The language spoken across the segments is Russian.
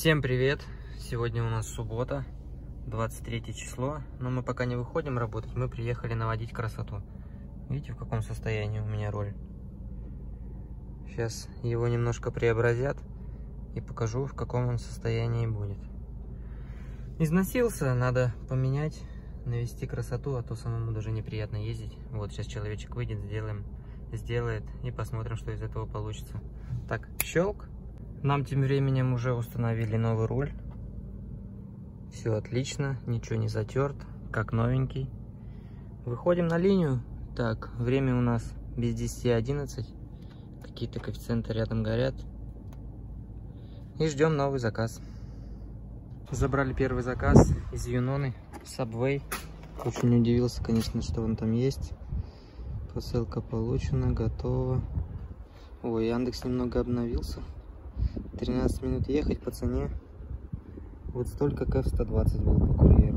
Всем привет! Сегодня у нас суббота, 23 число, но мы пока не выходим работать, мы приехали наводить красоту. Видите, в каком состоянии у меня руль? Сейчас его немножко преобразят и покажу, в каком он состоянии будет. Износился, надо поменять, навести красоту, а то самому даже неприятно ездить. Вот сейчас человечек выйдет, сделает и посмотрим, что из этого получится. Так, щелк. Нам тем временем уже установили новый руль. Все отлично, ничего не затерт, как новенький. Выходим на линию. Так, время у нас без 10:11. Какие-то коэффициенты рядом горят. И ждем новый заказ. Забрали первый заказ из Юноны, Subway. Очень удивился, конечно, что он там есть. Посылка получена, готова. Ой, Яндекс немного обновился. 13 минут ехать по цене. Вот столько, как 120 был по курьеру.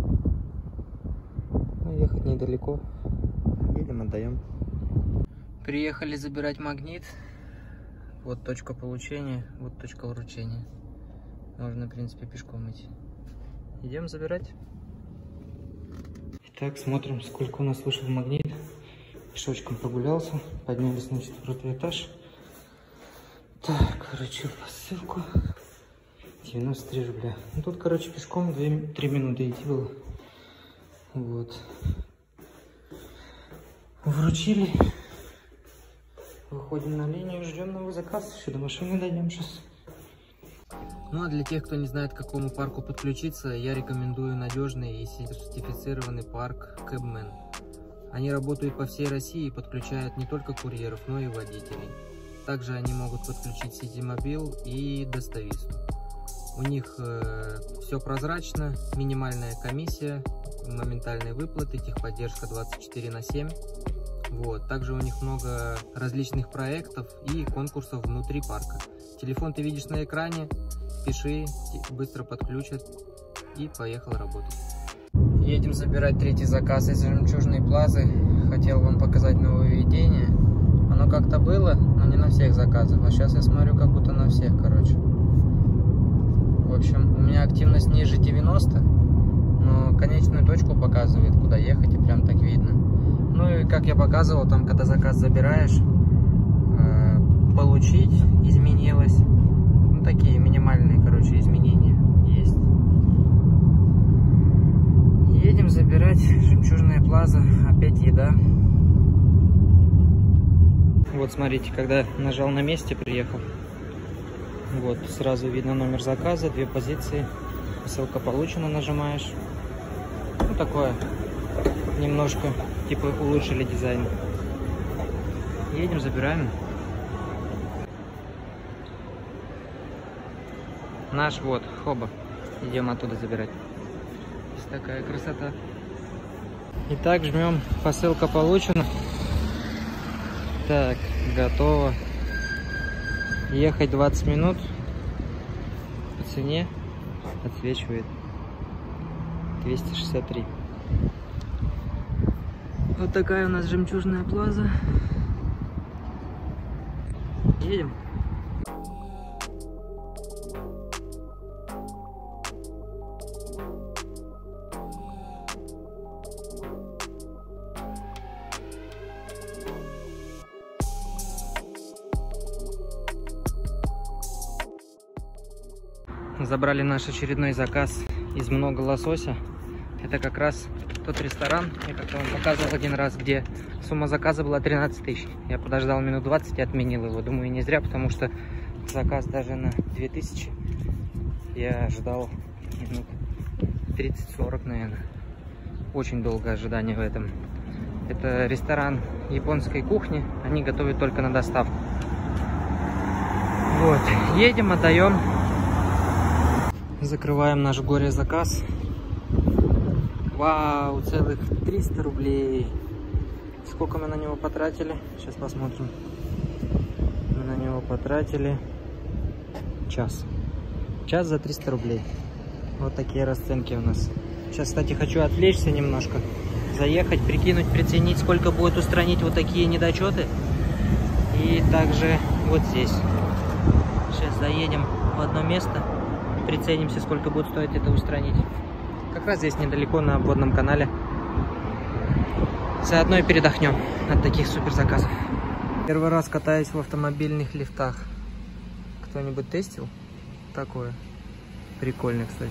Ну, ехать недалеко. Едем, отдаем. Приехали забирать магнит. Вот точка получения, вот точка вручения. Можно, в принципе, пешком идти. Идем забирать. Итак, смотрим, сколько у нас вышел магнит. Пешочком прогулялся. Поднялись на 4-й этаж. Так, вручил посылку. 93 рубля. Ну, тут, короче, пешком 2-3 минуты идти было. Вот. Вручили. Выходим на линию, ждем новый заказ. Еще до машины дойдем сейчас. Ну, а для тех, кто не знает, к какому парку подключиться, я рекомендую надежный и сертифицированный парк Cabman. Они работают по всей России и подключают не только курьеров, но и водителей. Также они могут подключить Ситимобил и Достависту. У них все прозрачно, минимальная комиссия, моментальные выплаты, техподдержка 24/7. Вот. Также у них много различных проектов и конкурсов внутри парка. Телефон ты видишь на экране, пиши, быстро подключат и поехал работать. Едем забирать третий заказ из Жемчужной Плазы. Хотел вам показать нововведение. Оно как-то было, но не на всех заказах. А сейчас я смотрю, как будто на всех, короче. В общем, у меня активность ниже 90, но конечную точку показывает, куда ехать, и прям так видно. Ну и как я показывал, там, когда заказ забираешь, получить изменилось. Ну, такие минимальные, короче, изменения есть. Едем забирать Жемчужная Плаза. Опять еда. Вот смотрите, когда нажал на месте, приехал. Вот, сразу видно номер заказа, 2 позиции. Посылка получена, нажимаешь. Ну, такое, немножко, типа, улучшили дизайн. Едем, забираем. Наш вот, хоба. Идем оттуда забирать. Здесь такая красота. Итак, жмем, посылка получена. Так, готово. Ехать 20 минут. По цене отсвечивает 263. Вот такая у нас Жемчужная Плаза. Едем. Забрали наш очередной заказ из много лосося. Это как раз тот ресторан, я как-то вам показывал один раз, где сумма заказа была 13 тысяч. Я подождал минут 20 и отменил его. Думаю, не зря, потому что заказ даже на 2000 я ждал минут 30-40, наверное. Очень долгое ожидание в этом. Это ресторан японской кухни. Они готовят только на доставку. Вот, едем, отдаем. Закрываем наш горе-заказ. Вау, целых 300 рублей. Сколько мы на него потратили? Сейчас посмотрим. Мы на него потратили час. Час за 300 рублей. Вот такие расценки у нас. Сейчас, кстати, хочу отвлечься немножко. Заехать, прикинуть, приценить, сколько будет устранить вот такие недочеты. И также вот здесь. Сейчас заедем в одно место. Приценимся, сколько будет стоить это устранить. Как раз здесь недалеко на обводном канале. Заодно и передохнем от таких супер заказов. Первый раз катаюсь в автомобильных лифтах. Кто-нибудь тестил такое? Прикольно, кстати.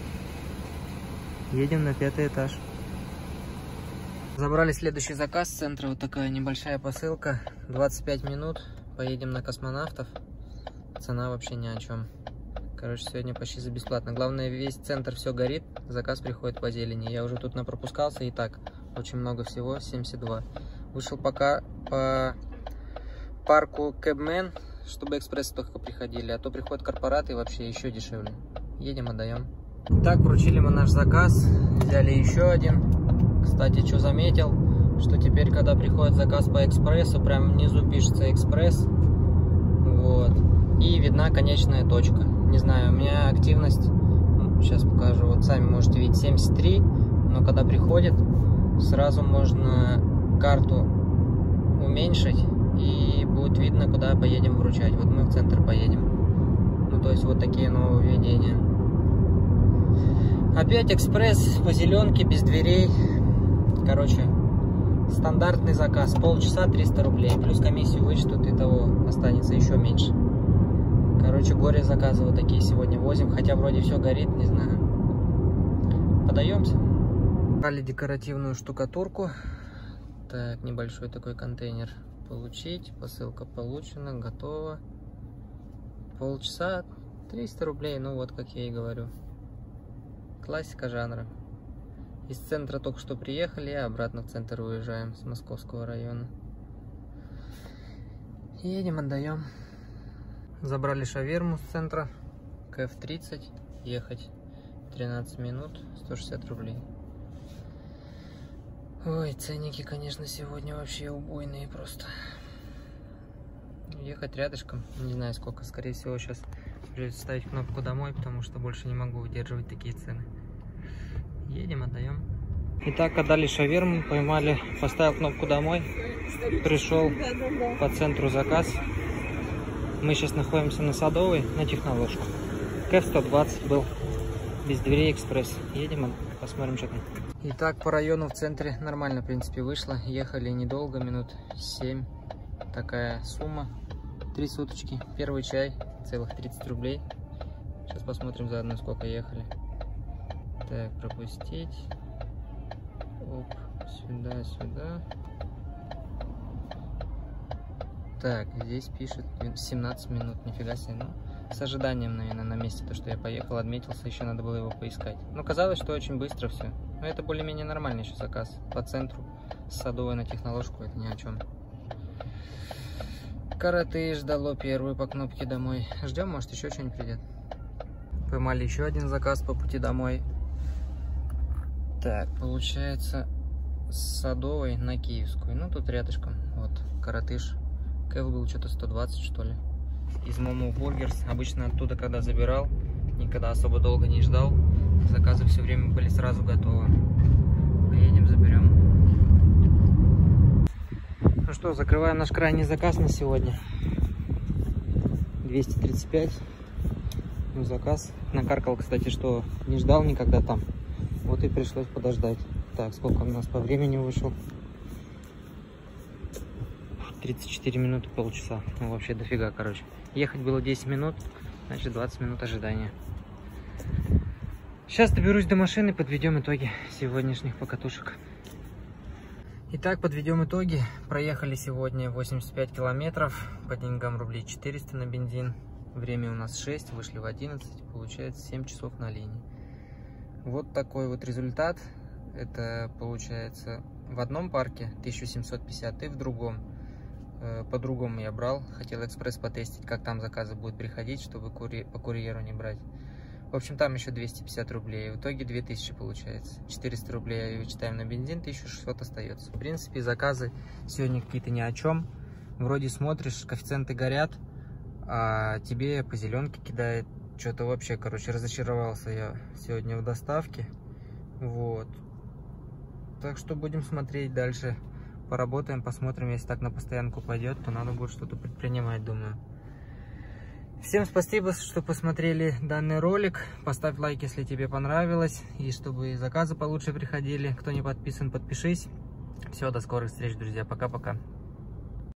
Едем на 5-й этаж. Забрали следующий заказ с центра. Вот такая небольшая посылка. 25 минут. Поедем на Космонавтов. Цена вообще ни о чем. Короче, сегодня почти за бесплатно. Главное, весь центр все горит. Заказ приходит по зелени. Я уже тут напропускался. И так, очень много всего. 72. Вышел пока по парку Кэбмен, чтобы экспрессы только приходили. А то приходят корпораты и вообще еще дешевле. Едем, отдаем. Итак, вручили мы наш заказ. Взяли еще один. Кстати, что заметил, что теперь, когда приходит заказ по экспрессу, прям внизу пишется экспресс, вот, и видна конечная точка. Не знаю, у меня активность, сейчас покажу, вот сами можете видеть, 73, но когда приходит, сразу можно карту уменьшить, и будет видно, куда поедем вручать. Вот мы в центр поедем. Ну, то есть вот такие нововведения. Опять экспресс по зеленке, без дверей. Короче, стандартный заказ. Полчаса 300 рублей. Плюс комиссию вычтут, и того останется еще меньше. Короче, горе заказы вот такие сегодня возим. Хотя вроде все горит, не знаю. Подаемся. Брали декоративную штукатурку. Так, небольшой такой контейнер. Получить. Посылка получена. Готова. Полчаса 300 рублей. Ну вот, как я и говорю. Классика жанра. Из центра только что приехали, а обратно в центр уезжаем с Московского района. Едем, отдаем. Забрали шаверму с центра. КФ-30. Ехать 13 минут, 160 рублей. Ой, ценники, конечно, сегодня вообще убойные просто. Ехать рядышком, не знаю сколько, скорее всего сейчас придется ставить кнопку домой, потому что больше не могу выдерживать такие цены. Едем, отдаем. Итак, отдали шаверму, поймали, поставил кнопку домой, пришел по центру заказ. Мы сейчас находимся на Садовой, на Техноложку. КФ-120 был, без дверей экспресс. Едем, посмотрим, что там. Итак, по району в центре нормально, в принципе, вышло. Ехали недолго, минут 7. Такая сумма. 3 суточки. Первый чай, целых 30 рублей. Сейчас посмотрим заодно, сколько ехали. Так, пропустить. Оп, сюда, сюда. Так, здесь пишет 17 минут, нифига себе. Ну, с ожиданием, наверное, на месте, то, что я поехал, отметился, еще надо было его поискать. Но казалось, что очень быстро все. Но это более-менее нормальный еще заказ. По центру, с Садовой на Техноложку, это ни о чем. Каратыш дало первую по кнопке домой. Ждем, может еще что-нибудь придет. Поймали еще один заказ по пути домой. Так, получается, с Садовой на Киевскую. Ну, тут рядышком. Вот, Каратыш. Кэф был что-то 120, что ли. Из Momo Burgers. Обычно оттуда, когда забирал, никогда особо долго не ждал. Заказы все время были сразу готовы. Поедем, заберем. Ну что, закрываем наш крайний заказ на сегодня. 235. Ну, заказ. Накаркал, кстати, что не ждал никогда там. Вот и пришлось подождать. Так, сколько у нас по времени вышел? 34 минуты, полчаса. Ну, вообще дофига, короче. Ехать было 10 минут, значит 20 минут ожидания. Сейчас доберусь до машины, подведем итоги сегодняшних покатушек. Итак, подведем итоги. Проехали сегодня 85 километров, по деньгам рублей 400 на бензин. Время у нас 6, вышли в 11, получается 7 часов на линии. Вот такой вот результат. Это получается в одном парке 1750 и в другом. По-другому я брал. Хотел экспресс потестить, как там заказы будут приходить, чтобы по курьеру не брать. В общем, там еще 250 рублей. В итоге 2000 получается. 400 рублей вычитаем на бензин, 1600 остается. В принципе, заказы сегодня какие-то ни о чем. Вроде смотришь, коэффициенты горят, а тебе по зеленке кидает. Что-то вообще, короче, разочаровался я сегодня в доставке. Вот. Так что будем смотреть дальше. Поработаем, посмотрим. Если так на постоянку пойдет, то надо будет что-то предпринимать, думаю. Всем спасибо, что посмотрели данный ролик. Поставь лайк, если тебе понравилось. И чтобы заказы получше приходили. Кто не подписан, подпишись. Все, до скорых встреч, друзья. Пока-пока.